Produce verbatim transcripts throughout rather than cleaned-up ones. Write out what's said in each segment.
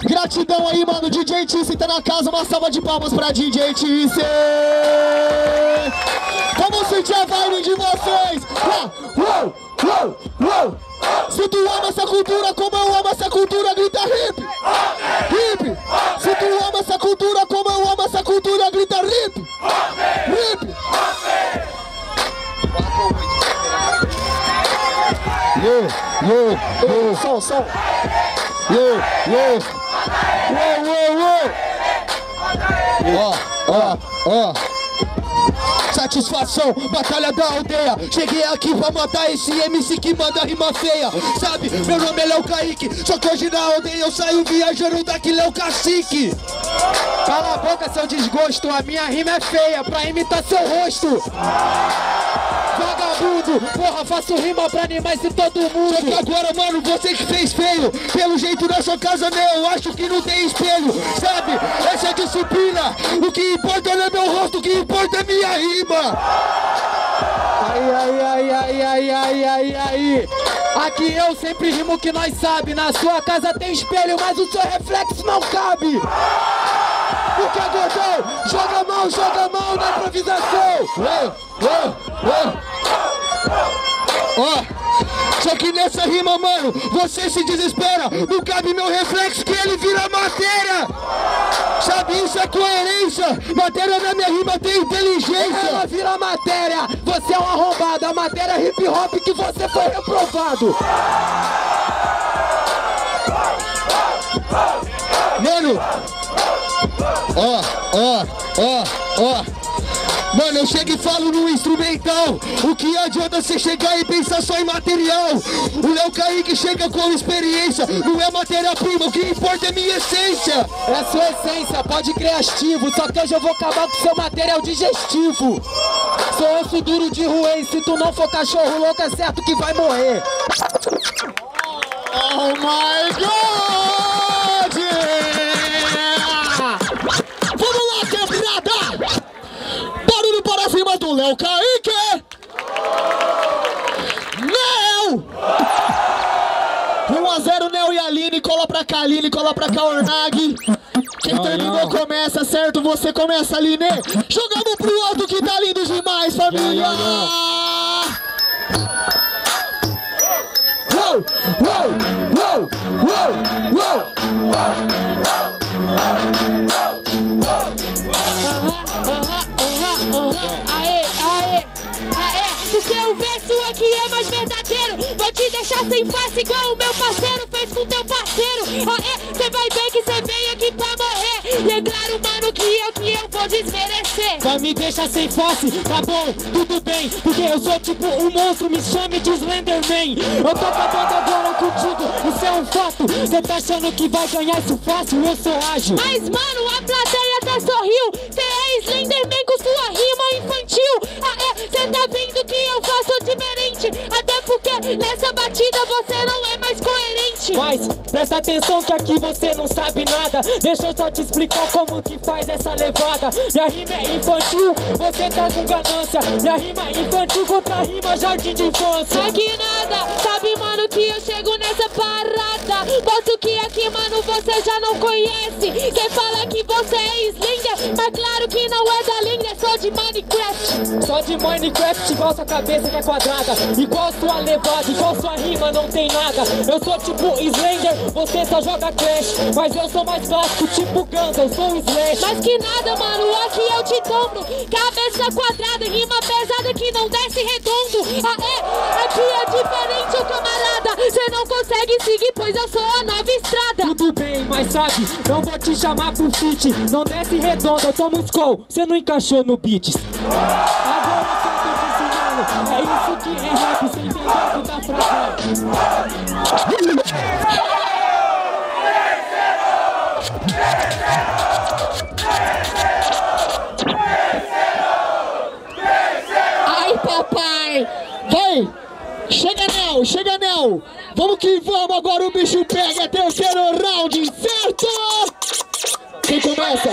Gratidão aí, mano. D J Tisse tá na casa. Uma salva de palmas pra D J Tisse. Vamos sentir a vibe de vocês. Uou, uou, uou. Se tu ama essa cultura como eu amo essa cultura, grita hip. Hip. Se tu ama essa cultura como eu amo essa cultura, grita hip. Hip. Yeah, yeah, yeah. Som, som. Yeah, yeah. Uou, uou, uou. Ó, ó, ó. Satisfação, batalha da aldeia. Cheguei aqui pra matar esse M C que manda rima feia. Sabe, meu nome é Léo Kaique. Só que hoje na aldeia eu saio viajando daqui, Léo Cacique. Cala a boca, seu desgosto. A minha rima é feia pra imitar seu rosto. Vagabundo, porra, faço rima pra animais e todo mundo. Só que agora, mano, você que fez feio. Pelo jeito da sua casa, né, eu acho que não tem espelho. Sabe, essa é disciplina. O que importa não é meu rosto, o que importa é minha rima. Aí, aí, aí, aí, aí, aí, aí, aí. Aqui eu sempre rimo o que nós sabe. Na sua casa tem espelho, mas o seu reflexo não cabe. Porque gordão, joga a mão, joga a mão na improvisação. Uou, uou, uou. Ó, só que nessa rima, mano, você se desespera. Não cabe meu reflexo que ele vira matéria. Sabe, isso é coerência. Matéria na minha rima tem inteligência. Ela vira matéria, você é um arrombado. A matéria é hip hop que você foi reprovado. Mano, ó, ó, ó, ó. Mano, eu chego e falo no instrumental. O que adianta você chegar e pensar só em material? O Léo Kaique chega com experiência. Não é matéria-prima, o que importa é minha essência. É sua essência, pode criativo. Só que hoje eu vou acabar com seu material digestivo. Sou osso duro de ruê. Se tu não for cachorro louco, é certo que vai morrer. Oh my God! Vamos lá, quebrada! Barulho para cima do Léo Kaique! Léo! um a zero, Nel e Aline. Cola pra cá, Aline, cola pra cá, Ornag. Quem terminou começa, certo? Você começa, Aline. Jogamos pro alto que tá lindo demais, família! Uou, uou, uou, uou, uou. Aê, aê, aê. O seu verso aqui é mais verdadeiro. Vou te deixar sem face igual o meu parceiro fez com teu parceiro. Aê, cê vai ver que cê veio aqui pra morrer. E é claro, mano, que eu que eu vou desmerecer. Vai me deixar sem face, tá bom, tudo bem. Porque eu sou tipo um monstro, me chame de Slenderman. Eu tô acabando agora contigo, isso é um fato. Cê tá achando que vai ganhar isso fácil, eu sou ágil. Mas mano, a plateia até sorriu. Cê é Slenderman com sua rima infantil. Aê, cê tá vendo que eu faço diferente. Até porque nessa batida você não é mais coerente. Mas presta atenção que aqui você não sabe nada. Deixa eu só te explicar como que faz essa levada. Minha rima é infantil, você tá com ganância. Minha rima é infantil contra rima jardim de infância. Aqui nada, sabe mano que eu chego nessa parada. Posto que aqui mano você já não conhece. Quem fala que você é Slender, mas claro que não é da linha, é só de Minecraft. Só de Minecraft igual sua cabeça que é quadrada. Igual sua levada, igual sua rima não tem nada. Eu sou tipo Slender, você só joga Clash. Mas eu sou mais clássico, tipo Guns, eu sou Slash. Mas que nada mano, aqui eu te tombro. Cabeça quadrada, rima pesada que não desce redondo. Aê, aqui é diferente, ô camarada. Cê não consegue seguir, pois eu sou a nova estrada. Tudo bem, mas sabe, não vou te chamar pro feat. Não desce redondo, eu tomo os call. Cê não encaixou no beats. Agora eu tô te ensinando. É isso que é rap, cê entendeu o que tá fazendo. Ai, papai! Vai! Chega, Nel! Chega, Nel! Vamos que vamos! Agora o bicho pega! É terceiro round, certo? Quem começa?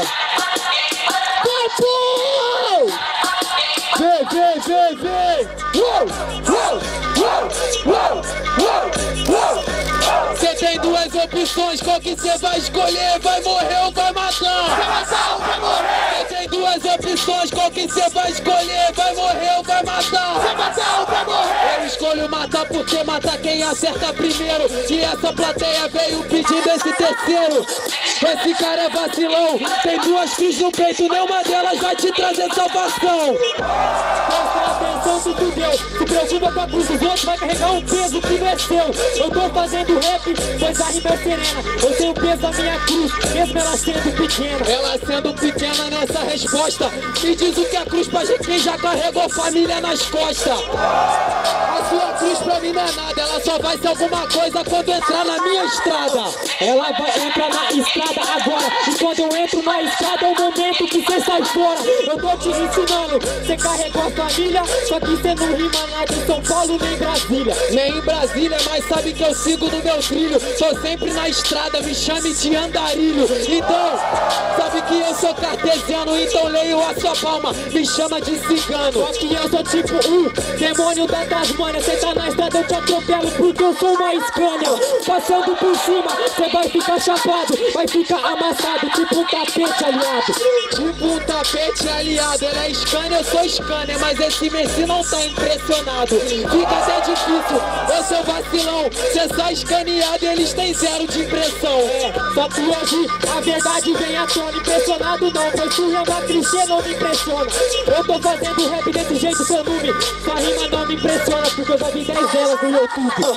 Papo! Vem, vem, vem, vem! Uou! Uou! Uou! Uou! Uou! Uou! Cê tem duas opções. opções, qual que cê vai escolher? Vai morrer ou vai matar? Vai matar ou vai morrer? Tem duas opções, qual que cê vai escolher? Vai morrer ou vai matar? Vai matar ou vai morrer? Eu escolho matar porque matar quem acerta primeiro. E essa plateia veio pedindo esse terceiro. Esse cara é vacilão, tem duas cruzes no peito, nenhuma delas vai te trazer salvação. Presta atenção se tu deu, se preocupa com a cruz dos outros, vai carregar um peso que não é seu. Eu tô fazendo rap, pois a rima é serena. Eu tenho o peso da minha cruz, mesmo ela sendo pequena. Ela sendo pequena nessa resposta, me diz o que é cruz pra quem já carregou família nas costas. A sua cruz pra mim não é nada, ela só vai ser alguma coisa quando entrar na minha estrada. Ela vai entrar na estrada agora, e quando eu entro na estrada é o momento que cê sai fora. Eu tô te ensinando, cê carregou a família, só que cê não rima nada em São Paulo nem Brasília. Nem em Brasília, mas sabe que eu sigo no meu trilho. Tô sempre na estrada, me chame de andarilho. Então, sabe que eu sou cartesiano, então leio a sua palma, me chama de cigano. Só que eu sou tipo um demônio da Tasmânia. Cê tá na estrada, eu te atropelo porque eu sou uma Scania. Passando por cima, cê vai ficar chapado, vai ficar amassado, tipo um tapete aliado. Tipo um tapete aliado, ela é Scania, eu sou Scania, mas esse Messi não tá impressionado. Fica até difícil, eu sou vacilão, cê só escaneado, eles têm zero de impressão. É, só que hoje a verdade vem à tona. Impressionado não, pois tu é uma clichê, não me impressiona. Eu tô fazendo rap desse jeito, seu nome, sua rima não me impressiona, porque eu já vi dez delas no YouTube.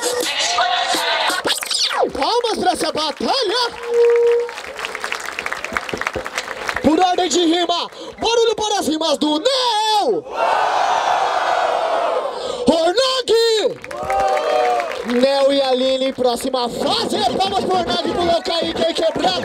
Palmas pra essa batalha! Por ordem de rima, barulho para as rimas do Neo! Ornag! Neo e Aline, próxima fase. Palmas pro Ornag, pro Locaí, quem quebrar.